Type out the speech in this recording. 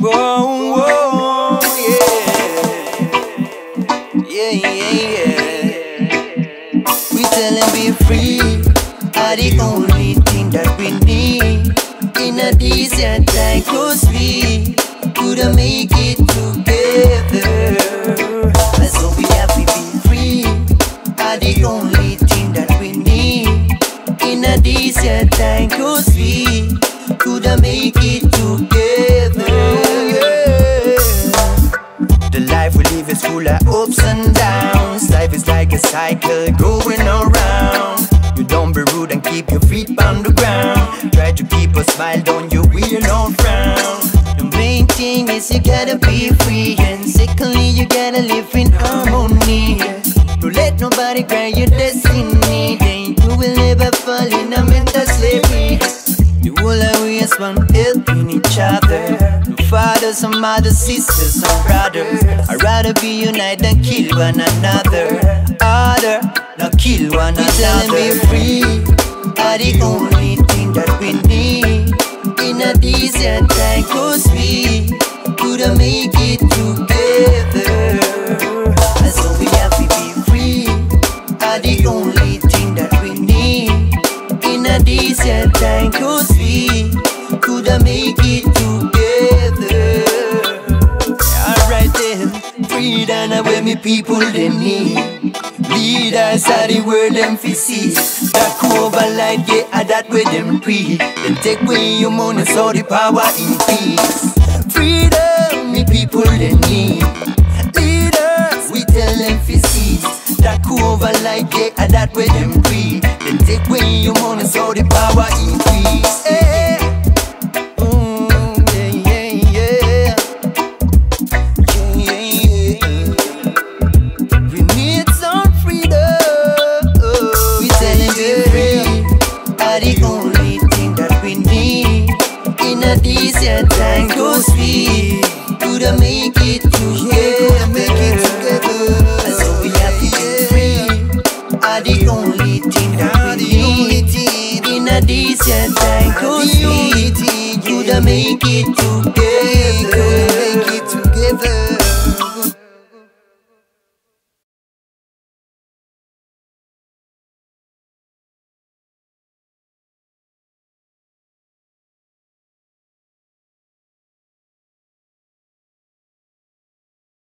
Whoa, whoa, yeah, yeah, yeah. We tell them be free, are the only thing that we need. In a decent time, cause we couldn't make it together. So we have to be free, are the only thing that we need. In a decent time, cause we couldn't make it together. The life we live is full of ups and downs. Life is like a cycle going around. You don't be rude and keep your feet on the ground. Try to keep a smile, don't you will not frown. The main thing is you gotta be free, and secondly you gotta live in harmony. Don't let nobody grant your destiny, then you will never fall in a mental slavery. You will always want helping each other. Fathers and mothers, sisters and brothers. I'd rather be united than kill one another. Harder, not kill one another. We tell them be free, are the only thing that we need. In a decent time, cause we couldn't make it together. And so we have to be free, are the only thing that we need. In a decent time, cause we couldn't make it together. Alright then, freedom is where me people they need. Leaders are the word them fi see. That over light, yeah, that way them pre. Then take away your money so the power increase. Freedom, me people they need. Leaders, we tell them fi see. That over light, yeah, that way them pre. Then take away your money so the power increase. Hey. The only thing that we need. In a decent time, cause we couldn't make it together. And so we have to be free, are the only thing that we need. In a decent time, cause we couldn't make it together.